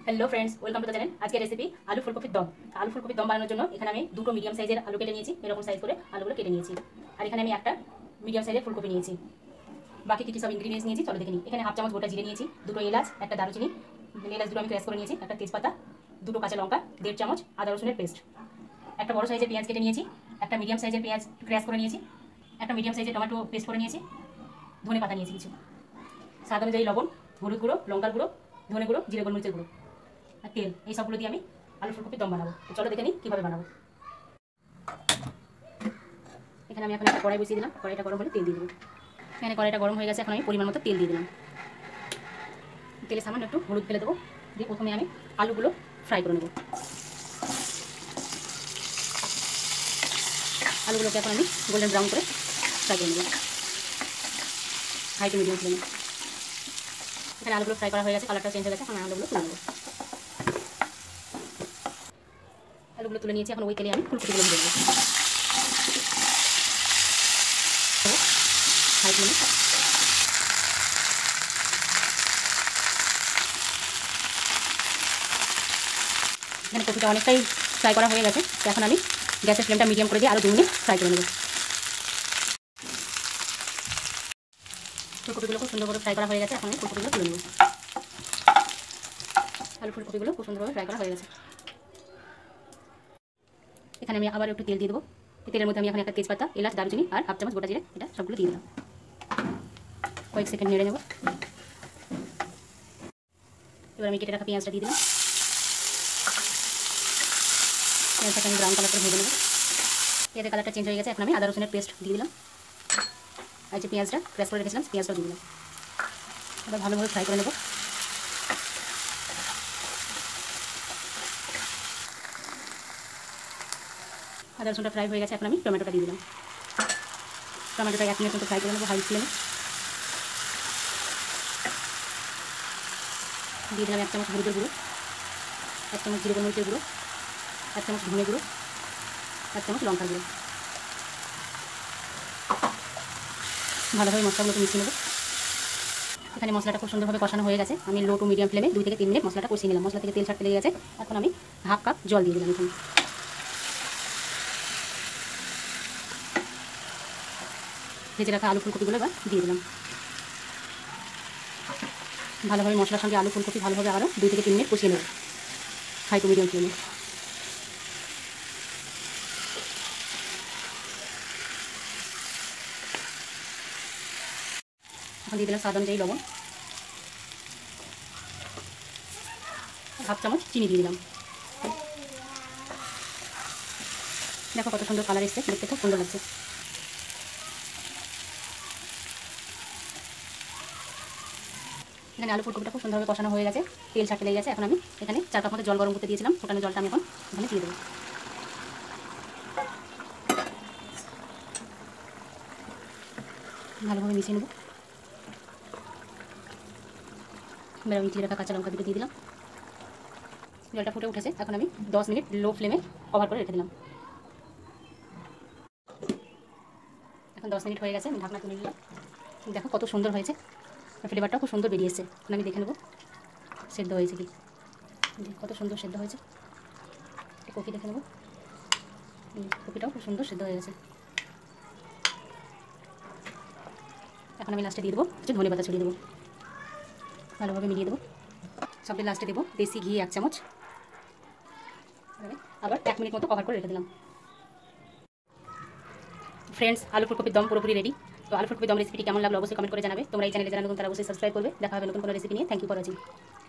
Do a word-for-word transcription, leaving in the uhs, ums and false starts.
Hello friends, welcome to the channel. आज के recipe आलू फुलकपिर दम। आलू फुलकपिर दम बनाনোর জন্য এখানে আমি দুটো মিডিয়াম সাইজের আলু কেটে নিয়েছি। এরকম সাইজ করে আলুগুলো কেটে নিয়েছি। আর এখানে আমি একটা মিডিয়াম সাইজের ফুলকপি নিয়েছি। বাকি কি কি সব ইনগ্রেডিয়েন্টস নিয়েছি চলো দেখে নিই। এখানে হাফ চামচ গোটা জিরে নিয়েছি, দুটো এলাচ, একটা দারুচিনি, এলাচ দুটো আমি ক্র্যাশ করে নিয়েছি, একটা তেজপাতা, দুটো কাঁচা লঙ্কা, দেড় চামচ আদা রসুনের পেস্ট, একটা বড় সাইজের পেঁয়াজ কেটে নিয়েছি, একটা মিডিয়াম সাইজের পেঁয়াজ ক্র্যাশ করে নিয়েছি, একটা মিডিয়াম সাইজের টমেটো পেস্ট করে নিয়েছি, ধনে পাতা নিয়েছি কিছু, স্বাদ অনুযায়ী লবণ, হলুদ গুঁড়ো, লঙ্কার গুঁড়ো, ধনে গুঁড়ো, জিরে গোলমরিচের গুঁড়ো আর তেল। এই সবগুলো দিয়ে আমি আলু ফুলকপির দম বানাবো। তো চলো দেখে নিই কীভাবে বানাবো। এখানে আমি এখন একটা কড়াই বসিয়ে দিলাম। কড়াইটা গরম হলে তেল দিয়ে দেবো। এখানে কড়াইটা গরম হয়ে গেছে, এখন আমি পরিমাণ মতো তেল দিয়ে দিলাম। তেলে সামান্য একটু হলুদ ফেলে দেবো, দিয়ে প্রথমে আমি আলুগুলো ফ্রাই করে নেবো। আলুগুলোকে এখন আমি গোল্ডেন ব্রাউন করে ফ্রাই করে নেবো হাই টু মিডিয়াম ফ্লেমে। এখানে আলুগুলো ফ্রাই করা হয়ে গেছে, কালারটা চেঞ্জ হয়ে গেছে। এখন আলুগুলো তুলে নেবো। আলুগুলো তুলে নিয়েছি, এখন ওই তেলে আমি ফুলকপিগুলো ভেজে নেবো হাই ফ্লেমে। এখানে কপিটা অনেকটাই ফ্রাই করা হয়ে গেছে, এখন আমি গ্যাসের ফ্লেমটা মিডিয়াম করে দিয়ে আরও দু মিনিট ফ্রাই করে নেব। ফুলকপিগুলো খুব সুন্দর করে ফ্রাই করা হয়ে গেছে, এখন আমি ফুলকপিগুলো তুলে নেব। আলু ফুলকপিগুলো খুব সুন্দরভাবে ফ্রাই করা হয়ে গেছে। এখানে আমি আবার একটু তেল দিয়ে দেবো। এই তেলের মধ্যে আমি এখন একটা তেজপাতা, এলাচ, দারুচিনি আর হাফ চামচ গোটা জিরে এটা সবগুলো দিয়ে দিলাম। কয়েক সেকেন্ড নেড়ে নেব। এবার আমি কেটে রাখা পেঁয়াজটা দিয়ে দিলাম। পেঁয়াজটাকে আমি ব্রাউন কালার করে ভেজে নেব। পেঁয়াজের কালারটা চেঞ্জ হয়ে গেছে, এখন আমি আদা রসুনের পেস্ট দিয়ে দিলাম। আর যে পেঁয়াজটা ক্র্যাশ করে রেখেছিলাম পেঁয়াজটা দিয়ে দিলাম। এবার ভালোভাবে ফ্রাই করে নেব। আদা রসুনটা ফ্রাই হয়ে গেছে, এখন আমি টমেটোটা দিয়ে দিলাম। টমেটোটা এক মিনিট মতো ফ্রাই করে নেবো হাই ফ্লেমে। দিয়ে দিলাম এক চামচ হলুদের গুঁড়ো, এক চামচ জিরে গোলমরিচের গুঁড়ো, এক চামচ ধনে গুঁড়ো, এক চামচ লঙ্কার গুঁড়ো। ভালোভাবে মশলাগুলোকে মিশিয়ে নেব। এখানে মশলাটা খুব সুন্দরভাবে কষানো হয়ে গেছে। আমি লো টু মিডিয়াম ফ্লেমে দুই থেকে তিন মিনিট মশলাটা কষিয়ে নিলাম। মশলা থেকে তেল ছাড়তে লেগে গেছে, এখন আমি হাফ কাপ জল দিয়ে দিলাম। এখানে ভেজে রাখা আলু ফুলকপিগুলো এবার দিয়ে দিলাম। ভালোভাবে মশলার সঙ্গে আলু ফুলকপি ভালোভাবে আরও দুই থেকে তিন মিনিট কষিয়ে নেব হাই টু মিডিয়াম ফ্লেমে। এখন দিয়ে দিলাম স্বাদ অনুযায়ী লবণ, হাফ চামচ চিনি দিয়ে দিলাম। দেখো কত সুন্দর কালার এসছে, দেখতে খুব সুন্দর লাগছে। এখানে আলু ফুলকপিটা খুব সুন্দরভাবে কষানো হয়ে গেছে, তেল ছাড়তে লেগে গেছে। এখন আমি এখানে চার কাপ মতো জল গরম করতে দিয়েছিলাম, ফোটানো জলটা আমি এখন এখানে দিয়ে দেবো। ভালোভাবে মিশিয়ে নেব। এবার আমি চিড়ে রাখা কাঁচা লঙ্কা দুটো দিয়ে দিলাম। জলটা ফুটে উঠেছে, এখন আমি দশ মিনিট লো ফ্লেমে কভার করে রেখে দিলাম। এখন দশ মিনিট হয়ে গেছে, আমি ঢাকনা তুলে নিলাম। দেখো কত সুন্দর হয়েছে, ফ্লেভারটা খুব সুন্দর বেরিয়ে এসছে। এখন আমি দেখে নেব সেদ্ধ হয়েছে কি। কত সুন্দর সেদ্ধ হয়েছে। কপি দেখে নেব, কপিটাও খুব সুন্দর সেদ্ধ হয়ে গেছে। এখন আমি লাস্টে দিয়ে দেবো কিছু ধনে পাতা ছড়িয়ে দেবো। ভালোভাবে মিলিয়ে দেবো। সবটা লাস্টে দেবো দেশি ঘি এক চামচ। আবার এক মিনিট মতো কভার করে রেখে দিলাম। ফ্রেন্ডস, আলু ফুলকপির দম পুরোপুরি রেডি। তো আলু ফুলকপির দম রেসিপিটি কেমন লাগলো অবশ্যই কমেন্ট করে জানাবে। তোমরা এই চ্যানেলে যারা নতুন তারা অবশ্যই সাবস্ক্রাইব করবে। দেখা হবে নতুন কোনো রেসিপি নিয়ে। Thank you for watching.